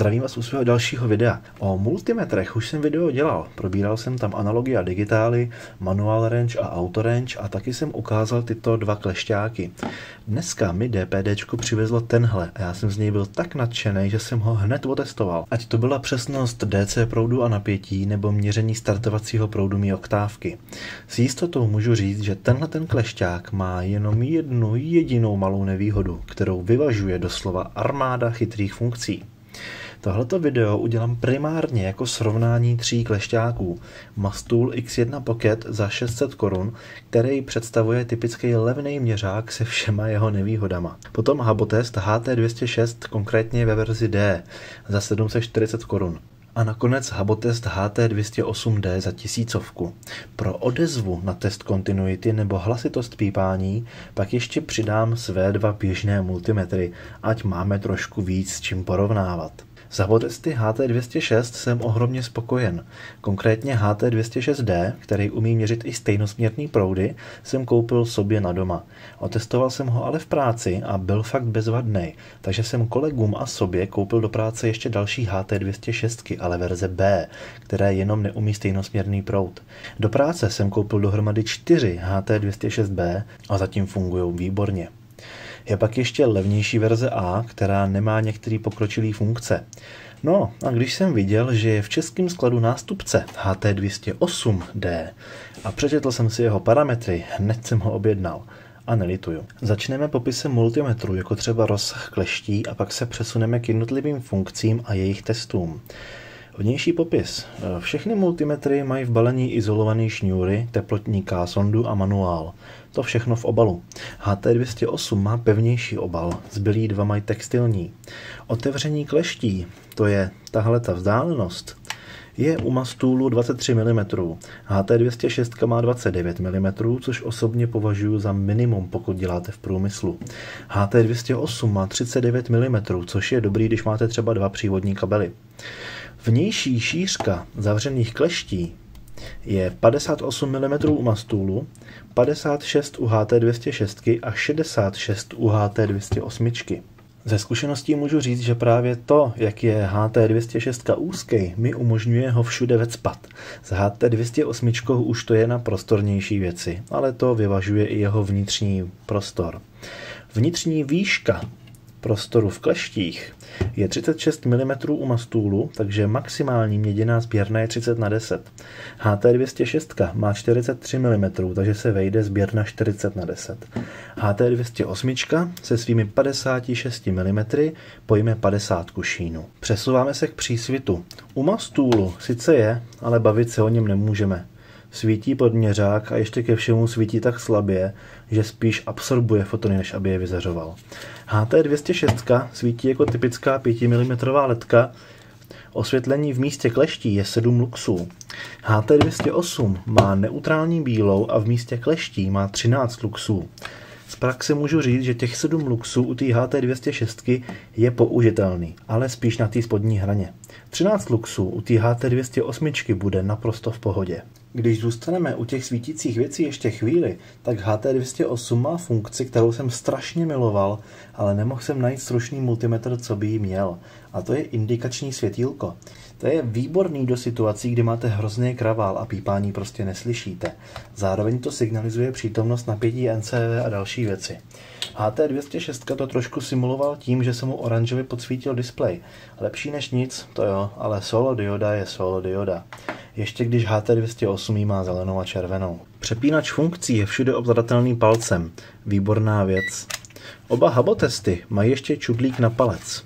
Zdravím vás u svého dalšího videa. O multimetrech už jsem video dělal. Probíral jsem tam analogy a digitály, manual range a auto range a taky jsem ukázal tyto dva klešťáky. Dneska mi DPDčko přivezlo tenhle a já jsem z něj byl tak nadšený, že jsem ho hned otestoval. Ať to byla přesnost DC proudu a napětí nebo měření startovacího proudu mý oktávky. S jistotou můžu říct, že tenhle ten klešťák má jenom jednu jedinou malou nevýhodu, kterou vyvažuje doslova armáda chytrých funkcí. Tohleto video udělám primárně jako srovnání 3 klešťáků. Mastool X1 Pocket za 600 Kč, který představuje typický levný měřák se všema jeho nevýhodama. Potom Habotest HT206, konkrétně ve verzi D, za 740 Kč. A nakonec Habotest HT208D za 1000. Pro odezvu na test kontinuity nebo hlasitost pípání pak ještě přidám své 2 běžné multimetry, ať máme trošku víc s čím porovnávat. S Habotesty HT206 jsem ohromně spokojen. Konkrétně HT206D, který umí měřit i stejnosměrný proudy, jsem koupil sobě na doma. Otestoval jsem ho ale v práci a byl fakt bezvadný, takže jsem kolegům a sobě koupil do práce ještě další HT206, ale verze B, které jenom neumí stejnosměrný proud. Do práce jsem koupil dohromady 4 HT206B a zatím fungují výborně. Je pak ještě levnější verze A, která nemá některé pokročilé funkce. No a když jsem viděl, že je v českém skladu nástupce HT208D a přečetl jsem si jeho parametry, hned jsem ho objednal. A nelituju. Začneme popisem multimetru, jako třeba rozsah kleští, a pak se přesuneme k jednotlivým funkcím a jejich testům. Vnější popis. Všechny multimetry mají v balení izolované šňůry, teplotní K-sondu a manuál. To všechno v obalu. HT208 má pevnější obal, zbylí 2 mají textilní. Otevření kleští, to je tahleta vzdálenost, je u Mastoolu 23 mm. HT206 má 29 mm, což osobně považuji za minimum, pokud děláte v průmyslu. HT208 má 39 mm, což je dobrý, když máte třeba 2 přívodní kabely. Vnější šířka zavřených kleští je 58 mm u Mastoolu, 56 u HT206 a 66 u HT208. Ze zkušeností můžu říct, že právě to, jak je HT206 úzký, mi umožňuje ho všude vecpat. S HT208 už to je na prostornější věci, ale to vyvažuje i jeho vnitřní prostor. Vnitřní výška prostoru v kleštích je 36 mm u Mastoolu, takže maximální měděná sběrna je 30×10. HT206 má 43 mm, takže se vejde sběrna 40×10. HT208 se svými 56 mm pojme 50 šínu. Přesouváme se k přísvitu. U Mastoolu sice je, ale bavit se o něm nemůžeme. Svítí pod měřák a ještě ke všemu svítí tak slabě, že spíš absorbuje fotony, než aby je vyzařoval. HT206 svítí jako typická 5 mm ledka. Osvětlení v místě kleští je 7 luxů. HT208 má neutrální bílou a v místě kleští má 13 luxů. Z praxe můžu říct, že těch 7 luxů u té HT206 je použitelný, ale spíš na té spodní hraně. 13 luxů u té HT208 bude naprosto v pohodě. Když zůstaneme u těch svítících věcí ještě chvíli, tak HT208 má funkci, kterou jsem strašně miloval, ale nemohl jsem najít stručný multimetr, co by jí měl. A to je indikační světýlko. To je výborný do situací, kdy máte hrozný kravál a pípání prostě neslyšíte. Zároveň to signalizuje přítomnost napětí NCV a další věci. HT206 to trošku simuloval tím, že se mu oranžově podsvítil displej. Lepší než nic, to jo, ale solo dioda je solo dioda. Ještě když HT208 má zelenou a červenou. Přepínač funkcí je všude ovladatelný palcem. Výborná věc. Oba Habotesty mají ještě čudlík na palec.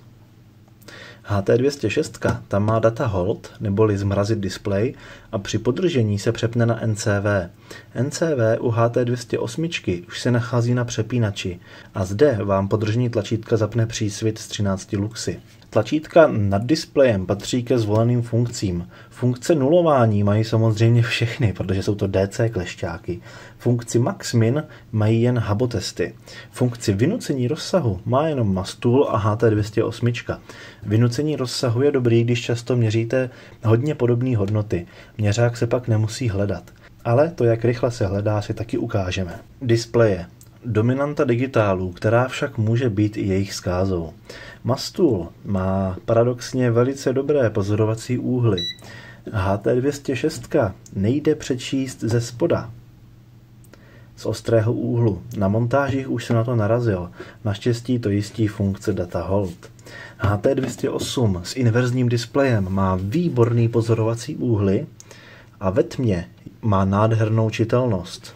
HT206 tam má data hold, neboli zmrazit displej, a při podržení se přepne na NCV. NCV u HT208 už se nachází na přepínači a zde vám podržení tlačítka zapne přísvit s 13 luxy. Tlačítka nad displejem patří ke zvoleným funkcím. Funkce nulování mají samozřejmě všechny, protože jsou to DC klešťáky. Funkci max-min mají jen Habotesty. Funkci vynucení rozsahu má jenom Mastool a HT208. Vynucení rozsahu je dobrý, když často měříte hodně podobné hodnoty. Měřák se pak nemusí hledat. Ale to, jak rychle se hledá, si taky ukážeme. Displeje. dominanta digitálů, která však může být i jejich zkázou. Mastool má paradoxně velice dobré pozorovací úhly. HT206 nejde přečíst ze spoda, z ostrého úhlu. Na montážích už jsem na to narazil. Naštěstí to jistí funkce Data Hold. HT208 s inverzním displejem má výborný pozorovací úhly a ve tmě má nádhernou čitelnost.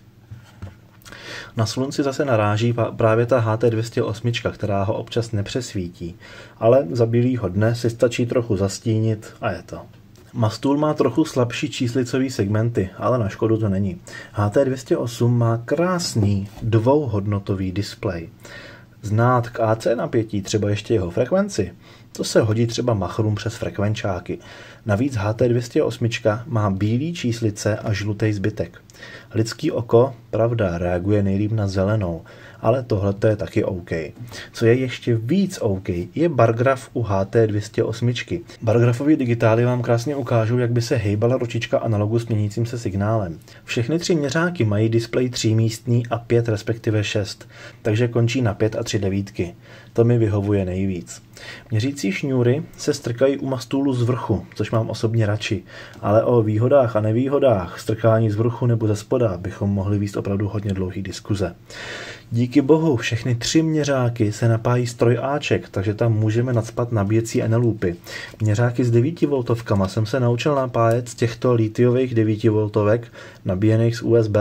Na slunci zase naráží právě ta HT208, která ho občas nepřesvítí, ale za bílýho dne si stačí trochu zastínit a je to. Mastool má trochu slabší číslicový segmenty, ale na škodu to není. HT208 má krásný dvouhodnotový displej. Znát k AC napětí třeba ještě jeho frekvenci, to se hodí třeba machrům přes frekvenčáky. Navíc HT208 má bílý číslice a žlutý zbytek. Lidský oko, pravda, reaguje nejlíp na zelenou, ale tohle je taky OK. Co je ještě víc OK, je bargraf u HT208. Bargrafový digitály vám krásně ukážou, jak by se hejbala ručička analogu s měnícím se signálem. Všechny 3 měřáky mají displej 3místný a 5 respektive 6, takže končí na 5 a 3 devítky. To mi vyhovuje nejvíc. Měřící šňůry se strkají u Mastoolu z vrchu, což mám osobně radši, ale o výhodách a nevýhodách strkání z vrchu nebo ze spoda bychom mohli vést opravdu hodně dlouhý diskuze. Díky bohu všechny 3 měřáky se napájí z trojáček, takže tam můžeme nacpat nabíjecí enelupy. Měřáky s 9V jsem se naučil napájet z těchto litiových 9V nabíjených z USB.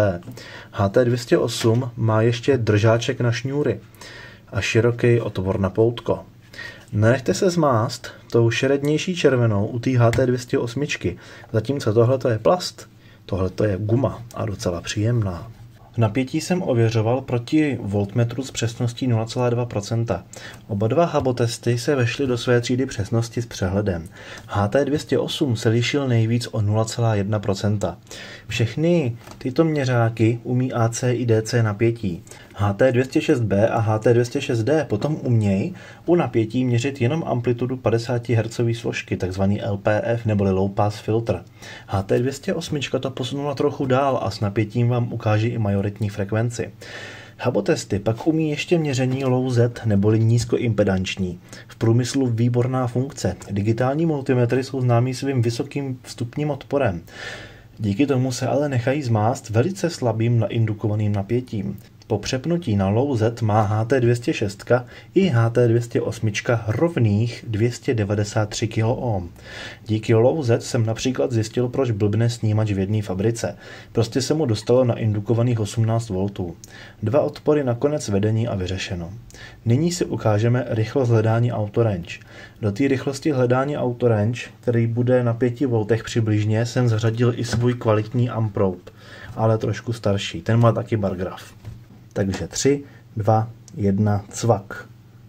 HT208 má ještě držáček na šňůry a široký otvor na poutko. Nenechte se zmást tou šerednější červenou u té HT208, zatímco tohle je plast, tohle je guma a docela příjemná. Napětí jsem ověřoval proti voltmetru s přesností 0,2%. Oba dva habotesty se vešly do své třídy přesnosti s přehledem. HT208 se lišil nejvíc o 0,1%. Všechny tyto měřáky umí AC i DC napětí. HT206B a HT206D potom umějí u napětí měřit jenom amplitudu 50 Hz složky, takzvaný LPF neboli Low Pass Filter. HT208 to posunula trochu dál a s napětím vám ukáže i majoritní frekvenci. Habotesty pak umí ještě měření low Z neboli nízkoimpedanční. V průmyslu výborná funkce. Digitální multimetry jsou známí svým vysokým vstupním odporem. Díky tomu se ale nechají zmást velice slabým naindukovaným napětím. Po přepnutí na low Z má HT206 i HT208 rovných 293 kΩ. Díky low Z jsem například zjistil, proč blbne snímač v jedné fabrice. Prostě se mu dostalo na indukovaných 18 V. 2 odpory na konec vedení a vyřešeno. Nyní si ukážeme rychlost hledání autorange. Do té rychlosti hledání autorange, který bude na 5 V přibližně, jsem zařadil i svůj kvalitní amprobe, ale trošku starší. Ten má taky bargraf. Takže 3, 2, 1, cvak.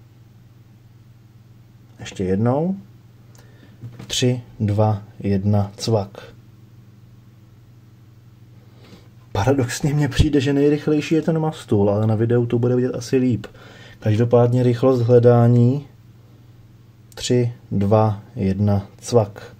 Ještě jednou. 3, 2, 1, cvak. Paradoxně mně přijde, že nejrychlejší je ten Mastool, ale na videu to bude vidět asi líp. Každopádně rychlost hledání 3, 2, 1, cvak.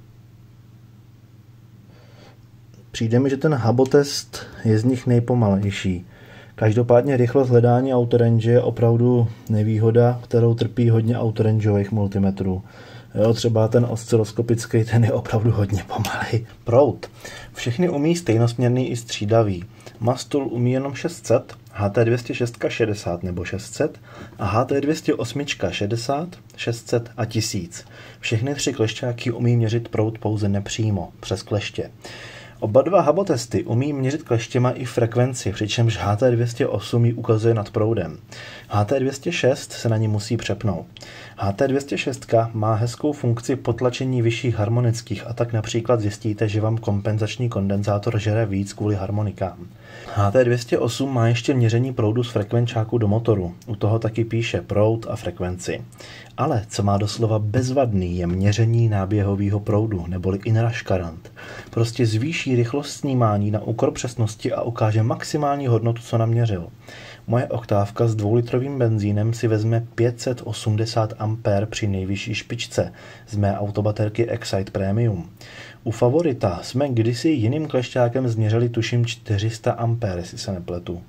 Přijde mi, že ten habotest je z nich nejpomalejší. Každopádně rychlost hledání autorange je opravdu nevýhoda, kterou trpí hodně autorangeových multimetrů. Jo, třeba ten osciloskopický, ten je opravdu hodně pomalej. Proud. Všechny umí stejnosměrný i střídavý. Mastool umí jenom 600, HT206 60 nebo 600 a HT208 60, 600 a 1000. Všechny 3 klešťáky umí měřit proud pouze nepřímo, přes kleště. Oba dva habotesty umí měřit kleštěma i frekvenci, přičemž HT208 ji ukazuje nad proudem. HT206 se na ní musí přepnout. HT206 má hezkou funkci potlačení vyšších harmonických a tak například zjistíte, že vám kompenzační kondenzátor žere víc kvůli harmonikám. HT208 má ještě měření proudu z frekvenčáku do motoru. U toho taky píše proud a frekvenci. Ale co má doslova bezvadný, je měření náběhového proudu, neboli inrush current. Prostě zvýší rychlost snímání na úkor přesnosti a ukáže maximální hodnotu, co naměřil. Moje oktávka s 2litrovým benzínem si vezme 580 A při nejvyšší špičce z mé autobaterky Excite Premium. U Favorita jsme kdysi jiným klešťákem změřili tuším 400 A, jestli se nepletu.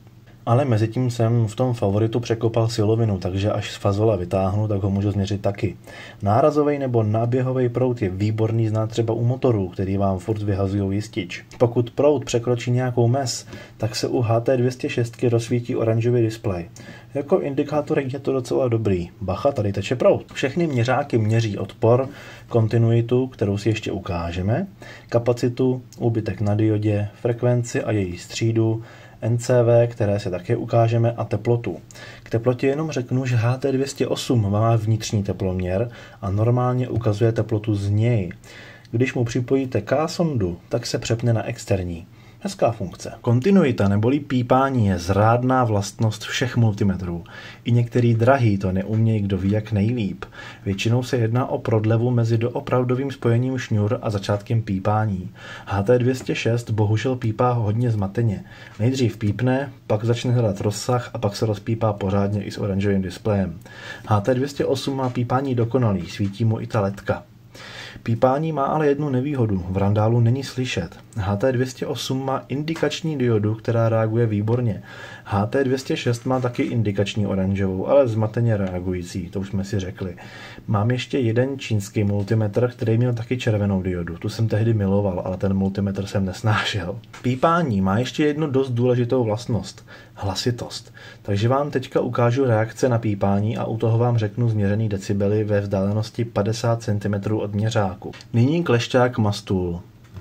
Ale mezi tím jsem v tom favoritu překopal silovinu, takže až z fazole vytáhnu, tak ho můžu změřit taky. Nárazový nebo náběhový proud je výborný znát třeba u motorů, který vám furt vyhazují jistič. Pokud proud překročí nějakou mez, tak se u HT206 rozsvítí oranžový displej. Jako indikátorek je to docela dobrý. Bacha, tady teče proud. Všechny měřáky měří odpor, kontinuitu, kterou si ještě ukážeme, kapacitu, úbytek na diodě, frekvenci a její střídu, NCV, které se také ukážeme, a teplotu. K teplotě jenom řeknu, že HT208 má vnitřní teploměr a normálně ukazuje teplotu z něj. Když mu připojíte K-sondu, tak se přepne na externí. Hezká funkce. Kontinuita neboli pípání je zrádná vlastnost všech multimetrů. I některý drahý to neumějí kdo ví jak nejlíp. Většinou se jedná o prodlevu mezi doopravdovým spojením šňůr a začátkem pípání. HT206 bohužel pípá hodně zmateně. Nejdřív pípne, pak začne hledat rozsah a pak se rozpípá pořádně i s oranžovým displejem. HT208 má pípání dokonalý, svítí mu i ta ledka. Pípání má ale jednu nevýhodu, v randálu není slyšet. HT208 má indikační diodu, která reaguje výborně. HT206 má taky indikační oranžovou, ale zmateně reagující, to už jsme si řekli. Mám ještě jeden čínský multimetr, který měl taky červenou diodu. Tu jsem tehdy miloval, ale ten multimetr jsem nesnášel. Pípání má ještě jednu dost důležitou vlastnost. Hlasitost. Takže vám teďka ukážu reakce na pípání a u toho vám řeknu změřený decibely ve vzdálenosti 50 cm od měřáku. Nyní klešťák Mastul.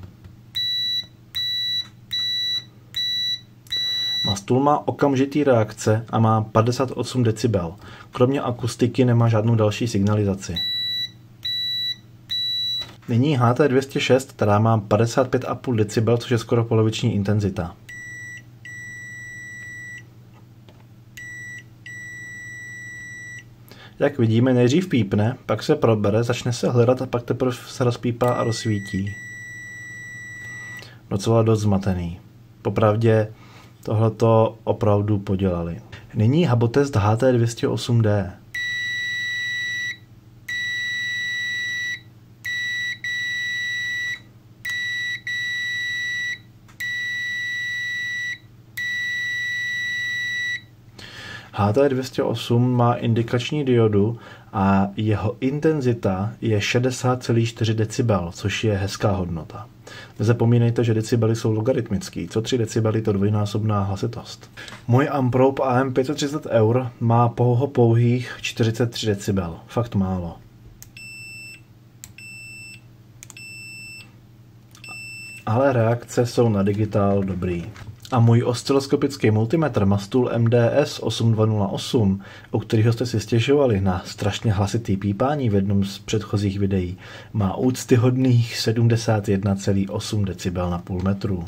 Mastul má okamžitý reakce a má 58 decibel. Kromě akustiky nemá žádnou další signalizaci. Nyní HT206, která má 55,5 decibel, což je skoro poloviční intenzita. Jak vidíme, nejdřív pípne, pak se probere, začne se hledat a pak teprve se rozpípá a rozsvítí. Docela dost zmatený. Popravdě tohleto opravdu podělali. Nyní hubotest HT208D. HT208 má indikační diodu a jeho intenzita je 60,4 decibel, což je hezká hodnota. Nezapomínejte, že decibely jsou logaritmický. Co 3 decibely to dvojnásobná hlasitost. Můj Amprobe AM530 Eur má pouhých 43 decibel. Fakt málo. Ale reakce jsou na digitál dobrý. A můj osciloskopický multimetr Mastul MDS 8208, u kterého jste si stěžovali na strašně hlasitý pípání v jednom z předchozích videí, má úctyhodných 71,8 decibel na půl metru.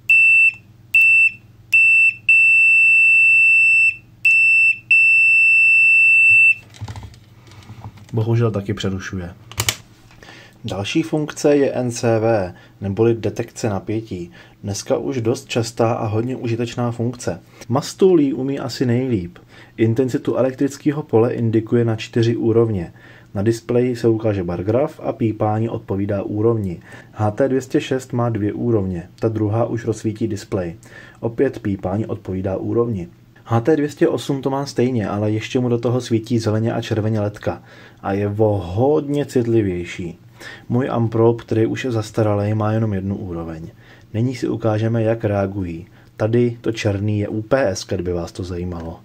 Bohužel taky přerušuje. Další funkce je NCV, neboli detekce napětí. Dneska už dost častá a hodně užitečná funkce. Mastul ji umí asi nejlíp. Intenzitu elektrického pole indikuje na 4 úrovně. Na displeji se ukáže bargraf a pípání odpovídá úrovni. HT206 má 2 úrovně, ta druhá už rozsvítí displej. Opět pípání odpovídá úrovni. HT208 to má stejně, ale ještě mu do toho svítí zeleně a červeně ledka a je o hodně citlivější. Můj Amprobe, který už je zastaralý, má jenom 1 úroveň. Nyní si ukážeme, jak reagují. Tady to černý je UPS, kdyby vás to zajímalo.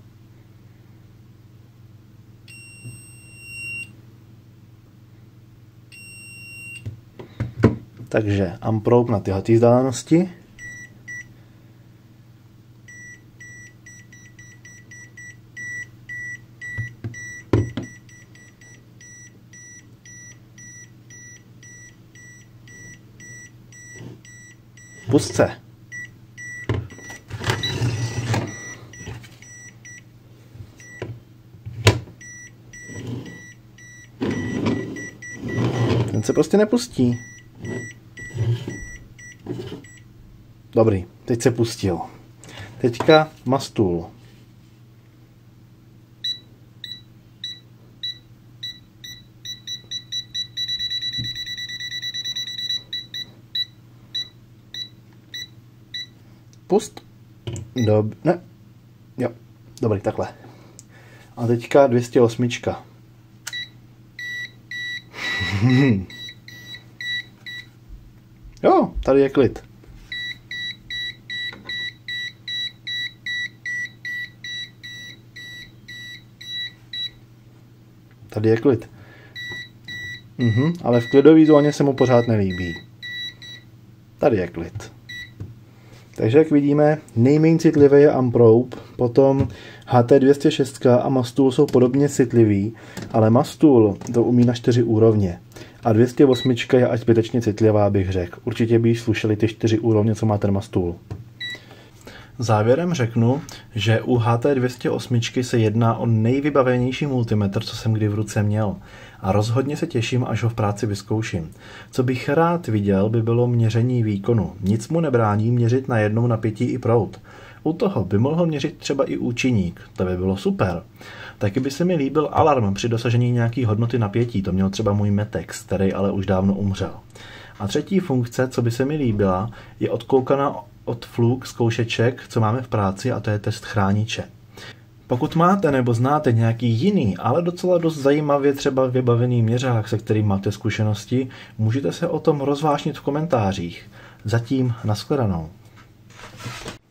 Takže Amprobe na tyhle vzdálenosti. Pust se. Ten se prostě nepustí. Dobrý, teď se pustil. Teďka Mastul. Pust. Ne. Jo, dobrý, takhle. A teďka 208. Jo, tady je klid. Tady je klid. Ale v klidové zóně se mu pořád nelíbí. Tady je klid. Takže jak vidíme, nejméně citlivý je Amprobe, potom HT206 a Mastool jsou podobně citlivý, ale Mastool to umí na 4 úrovně. A 208 je až zbytečně citlivá, bych řekl. Určitě by slušeli ty 4 úrovně, co má ten Mastool. Závěrem řeknu, že u HT208 se jedná o nejvybavenější multimetr, co jsem kdy v ruce měl. A rozhodně se těším, až ho v práci vyzkouším. Co bych rád viděl, by bylo měření výkonu. Nic mu nebrání měřit na jednom napětí i proud. U toho by mohl měřit třeba i účinník. To by bylo super. Taky by se mi líbil alarm při dosažení nějaký hodnoty napětí. To měl třeba můj Metex, který ale už dávno umřel. A třetí funkce, co by se mi líbila, je odkoukaná od Fluke zkoušeček, co máme v práci, a to je test chrániče. Pokud máte nebo znáte nějaký jiný, ale docela dost zajímavě třeba vybavený měřák, se kterým máte zkušenosti, můžete se o tom rozvášnit v komentářích. Zatím nashledanou.